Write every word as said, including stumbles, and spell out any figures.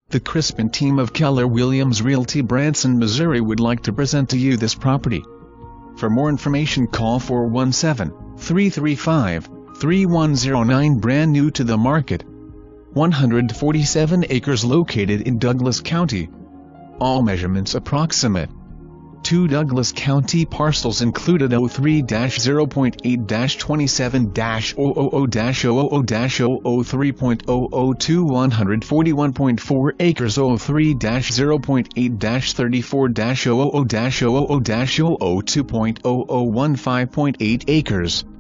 The Crispin Team of Keller Williams Realty Branson, Missouri would like to present to you this property. For more information call four one seven, three three five, three one zero nine. Brand new to the market. one hundred forty-seven acres located in Douglas County. All measurements approximate. Two Douglas County parcels included oh three dash zero point eight dash twenty-seven dash zero zero zero dash zero zero dash zero zero three point zero zero two. One hundred forty-one point four acres. Zero three dash zero point eight dash thirty-four dash zero zero dash zero zero dash zero zero two point zero zero one five point eight acres.